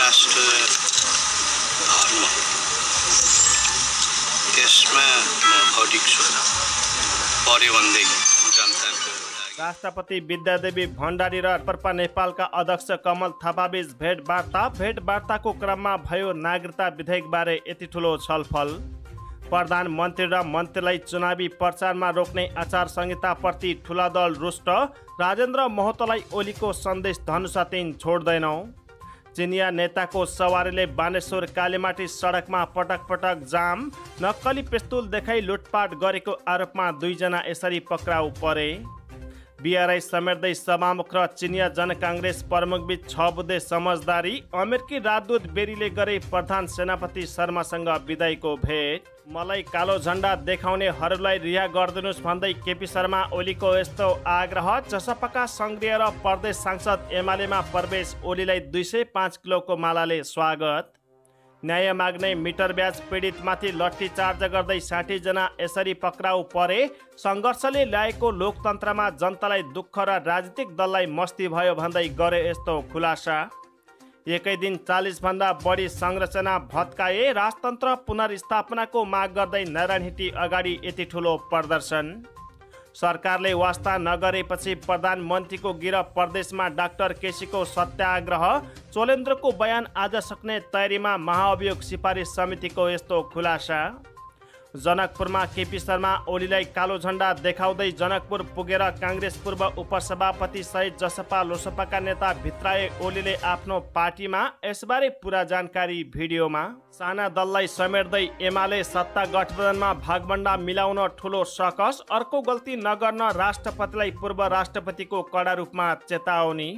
राष्ट्र धर्म त्यसमा म अडिक छु पर्यो भनेदेखि जनताको। राष्ट्रपति विद्यादेवी भण्डारी र राप्रपा नेपालका अध्यक्ष कमल थापाबीच भेटवार्ताको क्रममा भयो नागरिकता विधेयकबारे यति ठुलो छलफल। प्रधानमन्त्री र मन्त्रीलाई चुनावी प्रचारमा रोक्ने आचार संहिताप्रति ठुला दल रुष्ट। राजेन्द्र महतोलाई ओलीको सन्देश धनुषा 3 छोड्दैनौ। चिनिया नेताको सवारीले बानेश्वर कालीमाटी सडकमा पटक जाम। नक्कली पिस्तुल देखाई लुटपाट गरेको आरोपमा 2 जना यसरी पक्राउ परे। बिआरआई समेट्दै सभामुख र चिनिया जनकाङ्ग्रेस प्रमुखबीच 6 बुँदे समझदारी। अमेरिकी राजदूत बेरीले गरे प्रधान सेनापति शर्मासँग विदाईको भेट। मलाई कालो झण्डा देखाउनेहरूलाई रिहा गरिदिनुहोस् भन्दै केपी शर्मा ओलीको यस्तो आग्रह। जसपाका सङ्घीय र प्रदेश सांसद एमालेमा प्रवेश। ओलीलाई 205 किलोको मालाले स्वागत। न्याय माग्ने मिटर ब्याज पीडितमाथि लट्ठी चार्ज गर्दै 60 जना यसरी पक्राउ परे। सङ्घर्षले ल्याएको लोकतन्त्रमा जनतालाई दुःख र राजनीतिक दललाई मस्ती भयो भन्दै गरे यस्तो खुलासा। एकै दिन 40 भन्दा बढी संरचना भत्काए। राजतन्त्र पुनर्स्थापनाको माग गर्दै नारायणहिटी अगाडि यति ठुलो प्रदर्शन। सरकारले वास्ता नगरेपछि प्रधानमन्त्रीको गिरफ। प्रदेशमा डाक्टर केसीको सत्याग्रह। चोलेन्द्रको बयान आज सक्ने तयारीमा। महाअभियोग सिफारिस समितिको यस्तो खुलासा। जनकपुरमा केपी शर्मा ओलीलाई कालो झण्डा देखाउँदै जनकपुर पुगेर काङ्ग्रेस पूर्व उपसभापति सहित जसपा लोसपाका नेता भित्राए। ओलीले आफ्नो पार्टीमा। यसबारे पुरा जानकारी भिडियोमा। साना दललाई समेट्दै एमाले सत्ता गठबन्धनमा भागभण्डा मिलाउन ठुलो सकस। अर्को गल्ती नगर्न राष्ट्रपतिलाई पूर्व राष्ट्रपतिको कडा रूपमा चेतावनी।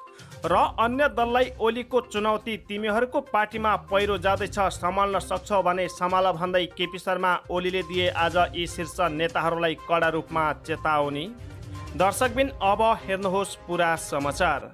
र अन्य दललाई ओलीको चुनौती। तिमीहरूको पार्टीमा पहिरो जाँदैछ, सम्हाल्न सक्छौ भने सम्हाल भन्दै केपी शर्मा ओलीले दिए आज यी शीर्ष नेताहरूलाई कडा रूपमा चेतावनी। दर्शकबिन अब हेर्नुहोस् पुरा समाचार।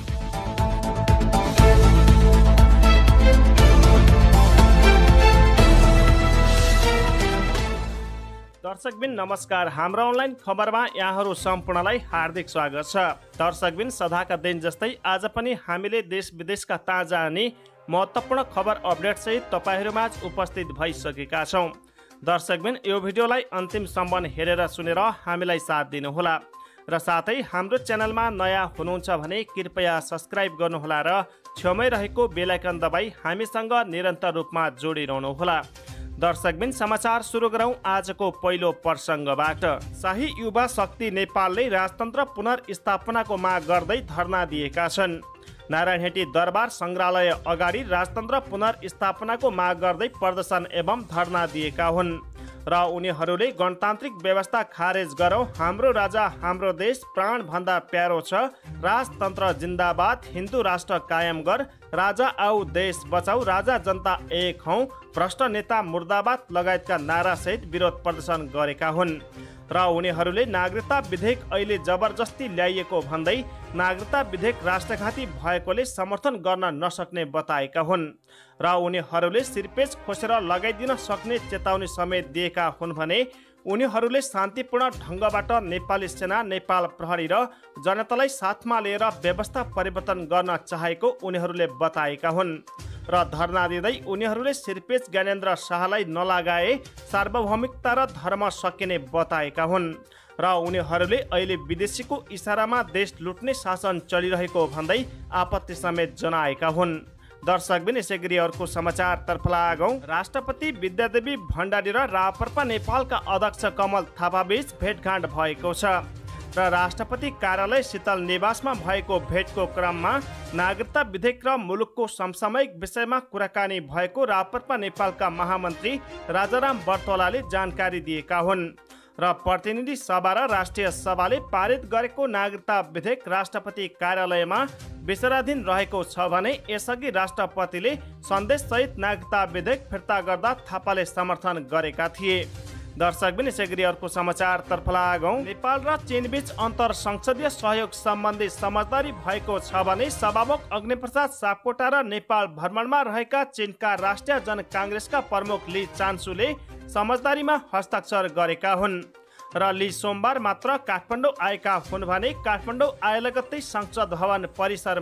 दर्शकबिन नमस्कार। हाम्रो अनलाइन खबरमा यहाँहरू सम्पूर्णलाई हार्दिक स्वागत छ। दर्शकबिन सदाका दिन जस्तै आज पनि हामीले देश विदेशका ताजा अनि महत्त्वपूर्ण खबर अपडेटसहित तपाईँहरूमाझ उपस्थित भइसकेका छौँ। दर्शकबिन यो भिडियोलाई अन्तिमसम्म हेरेर सुनेर हामीलाई साथ दिनुहोला र साथै हाम्रो च्यानलमा नयाँ हुनुहुन्छ भने कृपया सब्सक्राइब गर्नुहोला र छेउमै रहेको बेल आइकन दबाई हामीसँग निरन्तर रूपमा जोडिरहनुहोला। दर्शकबिन समाचार सुरु गरौँ आजको पहिलो प्रसङ्गबाट। शाही युवा शक्ति नेपालले राजतन्त्र पुनर्स्थापनाको माग गर्दै धरना दिएका छन्। नारायणहिटी दरबार सङ्ग्रहालय अगाडि राजतन्त्र पुनर्स्थापनाको माग गर्दै प्रदर्शन एवं धरना दिएका हुन् र उनीहरूले गणतान्त्रिक व्यवस्था खारेज गरौँ, हाम्रो राजा हाम्रो देश प्राण भन्दा प्यारो छ, राजतन्त्र जिन्दाबाद, हिन्दू राष्ट्र कायम गर, राजा आऊ देश बचाऊ, राजा जनता एक हौँ, भ्रष्ट नेता मुर्दाबाद लगायतका नारासहित विरोध प्रदर्शन गरेका हुन् र उनीहरूले नागरिकता विधेयक अहिले जबरजस्ती ल्याइएको भन्दै नागरिकता विधेयक राष्ट्रघाती भएकोले समर्थन गर्न नसक्ने बताएका हुन् र उनीहरूले सिरपेच खोसेर लगाइदिन सक्ने चेतावनी समेत दिएका हुन् भने उनीहरूले शान्तिपूर्ण ढङ्गबाट नेपाली सेना, नेपाल प्रहरी र जनतालाई साथमा लिएर व्यवस्था परिवर्तन गर्न चाहेको उनीहरूले बताएका हुन् र धरना दिँदै उनीहरूले सिरपेच ज्ञानेन्द्र शाहलाई नलगाए सार्वभौमिकता र धर्म सकिने बताएका हुन् र उनीहरूले अहिले विदेशीको इसारामा देश लुट्ने शासन चलिरहेको भन्दै आपत्ति समेत जनाएका हुन्। दर्शकबिन यसै गरी अर्को समाचारतर्फ लागौँ। राष्ट्रपति विद्यादेवी भण्डारी र राप्रपा नेपालका अध्यक्ष कमल थापाबीच भेटघाट भएको छ र राष्ट्रपति कार्यालय शीतल निवासमा भएको भेटको क्रममा नागरिकता विधेयक र मुलुकको समसामयिक विषयमा कुराकानी भएको राप्रपा नेपालका महामन्त्री राजाराम बर्तोलाले जानकारी दिएका हुन् र प्रतिनिधि सभा र राष्ट्रिय सभाले पारित गरेको नागरिकता विधेयक राष्ट्रपति कार्यालयमा विचाराधीन रहेको छ भने यसअघि राष्ट्रपतिले सन्देशसहित नागरिकता विधेयक फिर्ता गर्दा थापाले समर्थन गरेका थिए। दर्शकबिन यसै गरी अर्को समाचारतर्फ लागौँ। नेपाल र चीनबीच अन्तर संसदीय सहयोग सम्बन्धी समझदारी भएको छ भने सभामुख अग्निप्रसाद सापकोटा र नेपाल भ्रमणमा रहेका चीनका राष्ट्रिय जनकाङ्ग्रेसका प्रमुख ली चान्सुले समझदारीमा हस्ताक्षर गरेका हुन् र ली सोमबार मात्र काठमाडौँ आएका हुन् भने काठमाडौँ आए लगत्तै संसद भवन परिसरमा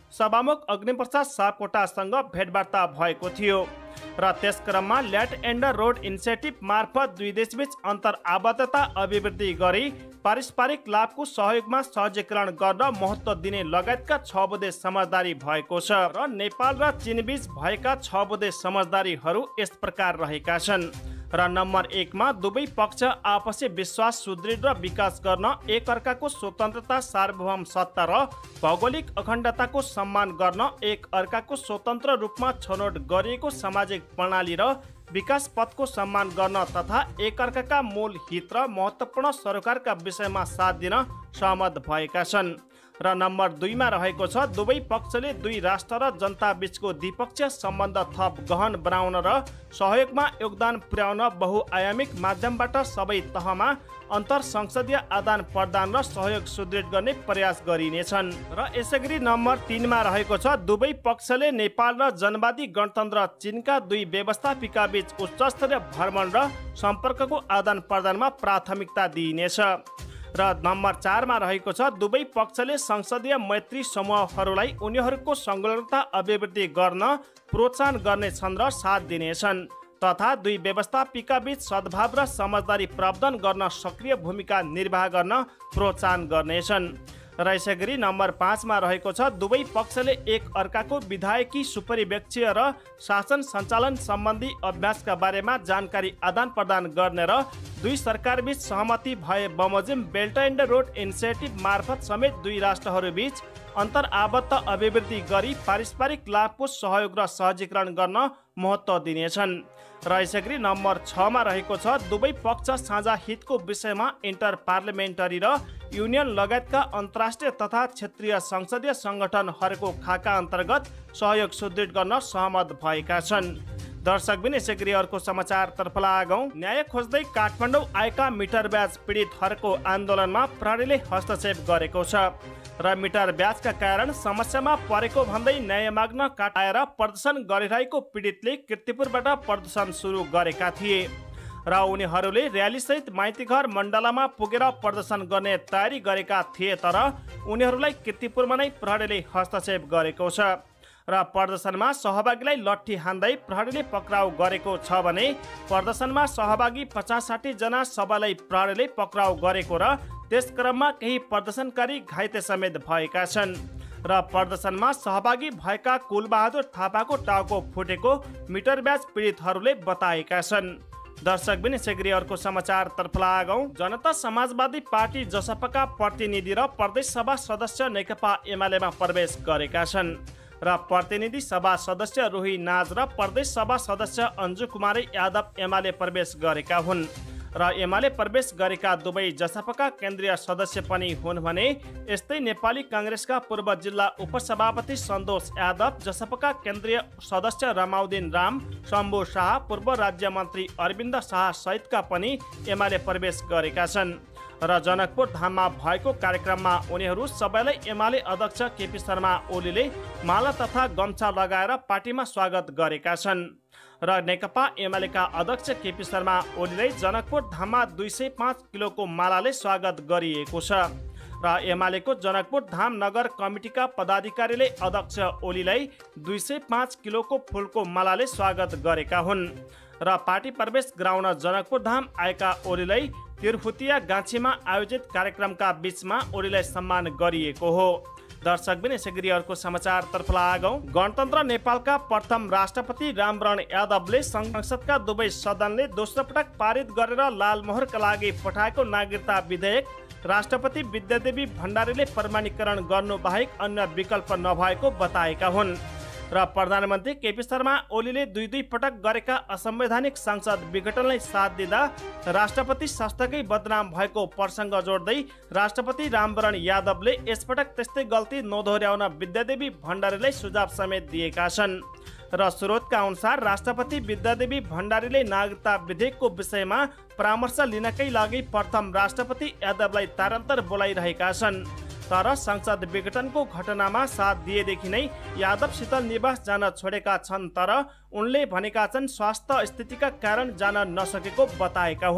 सभामुख अग्निप्रसाद सापकोटासँग भेटवार्ता भएको थियो र त्यसक्रममा ल्यान्ड एन्ड रोड इनिसिएटिभ मार्फत दुई देशबीच अन्तर्आबद्धता अभिवृद्धि गरी पारस्परिक लाभको सहयोगमा सहजीकरण गर्न महत्त्व दिने लगायतका 6 बुँदे समझदारी भएको छ र नेपाल र चीनबीच भएका 6 बुँदे समझदारीहरू यस प्रकार रहेका छन्। र नम्बर 1 मा दुवै पक्ष आपसी विश्वास सुदृढ र विकास गर्न एकअर्काको स्वतन्त्रता सार्वभौम सत्ता र भौगोलिक अखण्डताको सम्मान गर्न एकअर्काको स्वतन्त्र रूपमा छनौट गरिएको सामाजिक प्रणाली र विकास पथको सम्मान गर्न तथा एकअर्काका मूल हित र महत्त्वपूर्ण सरोकारका विषयमा साथ दिन सहमत भएका छन्। र नम्बर 2 मा रहेको छ दुवै पक्षले दुई राष्ट्र र जनता बीचको द्विपक्षीय सम्बन्ध थप गहन बनाउन र सहयोगमा योगदान पुर्याउन बहुआयामिक माध्यमबाट सबै तहमा अन्तर संसदीय आदान प्रदान र सहयोग सुदृढ गर्ने प्रयास गरिनेछन्। र यसैगरी नम्बर 3 मा रहेको छ दुवै पक्षले नेपाल र जनवादी गणतन्त्र चीनका दुई व्यवस्थापिका बीच उच्चस्तरीय भ्रमण र सम्पर्कको आदान प्रदानमा प्राथमिकता दिइनेछ। र नम्बर 4 मा रहेको छ दुवै पक्षले संसदीय मैत्री समूहहरूलाई उनीहरूको संलग्नता अभिवृद्धि गर्न प्रोत्साहन गर्नेछन् र साथ दिनेछन् तथा दुई व्यवस्थापिका बीच सद्भाव र समझदारी प्रावधान गर्न सक्रिय भूमिका निर्वाह गर्न प्रोत्साहन गर्नेछन्। र यसैगरी नम्बर 5 मा रहेको छ दुवै पक्षले एक अर्काको विधायकी सुपरिवेक्षीय र शासन सञ्चालन सम्बन्धी अभ्यासका बारेमा जानकारी आदान प्रदान गर्ने र दुई सरकार बीच सहमति भए बमोजिम बेल्ट एन्ड रोड इनिसिएटिभ मार्फत समेत दुई राष्ट्रहरू बीच अन्तर्आबद्ध अभिवृद्धि गरी पारस्परिक लाभको सहयोग र सहजीकरण गर्न महत्त्व दिनेछन्। र यसैगरी नम्बर 6 मा रहेको छ दुवै पक्ष साझा हितको विषयमा इन्टर पार्लिमेन्टरी र युनियन लगायतका अन्तर्राष्ट्रिय तथा क्षेत्रीय संसदीय सङ्गठनहरूको खाका अन्तर्गत सहयोग सुदृढ गर्न सहमत भएका छन्। दर्शकबिन यसैगरी अर्को समाचारतर्फ लागौं। न्याय खोज्दै काठमाडौँ आएका मिटर ब्याज पीडितहरूको आन्दोलनमा प्रहरीले हस्तक्षेप गरेको छ र मिटर ब्याजका कारण समस्यामा परेको भन्दै न्याय माग्न काठ आएर प्रदर्शन गरिरहेको पीडितले कीर्तिपुरबाट प्रदर्शन सुरु गरेका थिए र उनीहरूले र्यालीसहित माइतीघर मण्डलामा पुगेर प्रदर्शन गर्ने तयारी गरेका थिए तर उनीहरूलाई कीर्तिपुरमा नै प्रहरीले हस्तक्षेप गरेको छ र प्रदर्शनमा सहभागीलाई लट्ठी हान्दै प्रहरीले पक्राउ गरेको छ भने प्रदर्शनमा सहभागी 50-60 जना सबैलाई प्रहरीले पक्राउ गरेको र त्यसक्रममा केही प्रदर्शनकारी घाइते समेत भएका छन् र प्रदर्शनमा सहभागी भएका कुलबहादुर थापाको टाउको फुटेको मिटर ब्याज पीडितहरूले बताएका छन्। दर्शकबिन यसैगरी अर्को समाचारतर्फ लागौं। जनता समाजवादी पार्टी जसपाका प्रतिनिधि र प्रदेश सभा सदस्य नेकपा एमालेमा प्रवेश गरेका छन् र प्रतिनिधि सभा सदस्य रोही नाज र प्रदेश सभा सदस्य अन्जु कुमारी यादव एमाले प्रवेश गरेका हुन् र एमाले प्रवेश गरेका दुवै जसपाका केन्द्रीय सदस्य पनि हुन् भने यस्तै नेपाली काङ्ग्रेसका पूर्व जिल्ला उपसभापति सन्तोष यादव, जसपाका केन्द्रीय सदस्य रमाउद्दिन राम, शम्भु शाह, पूर्व राज्य मन्त्री अरविन्द शाह सहितका पनि एमाले प्रवेश गरेका छन् र जनकपुर धाममा भएको कार्यक्रममा उनीहरू सबैलाई एमाले अध्यक्ष केपी शर्मा ओलीले माला तथा गम्छा लगाएर पार्टीमा स्वागत गरेका छन् र नेकपा एमालेका अध्यक्ष केपी शर्मा ओलीलाई जनकपुर धाममा 205 किलोको मालाले स्वागत गरिएको छ र एमालेको जनकपुर धाम नगर कमिटीका पदाधिकारीले अध्यक्ष ओलीलाई 205 किलोको फुलको मालाले स्वागत गरेका हुन् र पार्टी प्रवेश गराउन जनकपुर धाम आएका ओलीलाई तिरहुतिया गाछीमा आयोजित कार्यक्रमका बीचमा ओलीलाई सम्मान गरिएको हो। दर्शकबिन यसैगरी अर्को समाचारतर्फ लागौं। गणतन्त्र नेपालका प्रथम राष्ट्रपति रामवरण यादवले संसदका दुवै सदनले दोस्रो पटक पारित गरेर लालमोहरका लागि पठाएको नागरिकता विधेयक राष्ट्रपति विद्यादेवी भण्डारीले प्रमाणीकरण गर्नु बाहेक अन्य विकल्प नभएको बताएका हुन् र प्रधानमन्त्री केपी शर्मा ओलीले दुई पटक गरेका असंवैधानिक संसद विघटनलाई साथ दिँदा राष्ट्रपति शासकै बदनाम भएको प्रसङ्ग जोड्दै राष्ट्रपति रामवरण यादवले यसपटक त्यस्तै गल्ती नदोहोर्याउन विद्यादेवी भण्डारीलाई सुझाव समेत दिएका छन् र स्रोतका अनुसार राष्ट्रपति विद्यादेवी भण्डारीले नागरिकता विधेयकको विषयमा परामर्श लिनकै लागि प्रथम राष्ट्रपति यादवलाई तारन्तर बोलाइरहेका छन् तर संसद विघटनको घटनामा साथ दिएदेखि नै यादव शीतल निवास जान छोडेका छन् तर उनले भनेका छन् स्वास्थ्य स्थितिका कारण जान नसकेको बताएका हुन्।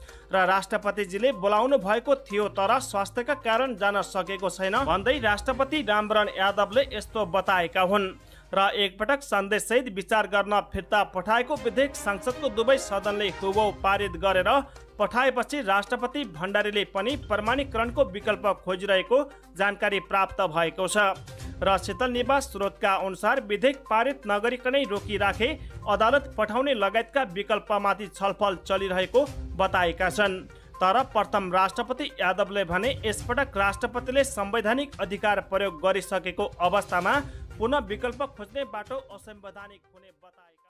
र राष्ट्रपतिजीले बोलाउनु भएको थियो तर स्वास्थ्यका कारण जान सकेको छैन भन्दै राष्ट्रपति रामवरण यादवले यस्तो बताएका हुन्। र एकपटक सन्देशसहित विचार गर्न फिर्ता पठाएको विधेयक संसदको दुवै सदनले हुबहु पारित गरेर पठाएपछि राष्ट्रपति भण्डारीले पनि प्रमाणीकरणको विकल्प खोजिरहेको जानकारी प्राप्त भएको छ। र शीतल निवास स्रोतका अनुसार विधेयक पारित नगरिकनै रोकिराखे अदालत पठाउने लगायतका विकल्पमाथि छलफल चलिरहेको बताएका छन्। तर प्रथम राष्ट्रपति यादवले भने यसपटक राष्ट्रपतिले संवैधानिक अधिकार प्रयोग गरिसकेको अवस्थामा पुनः विकल्प खोज्ने बाटो असंवैधानिक हुने बताए।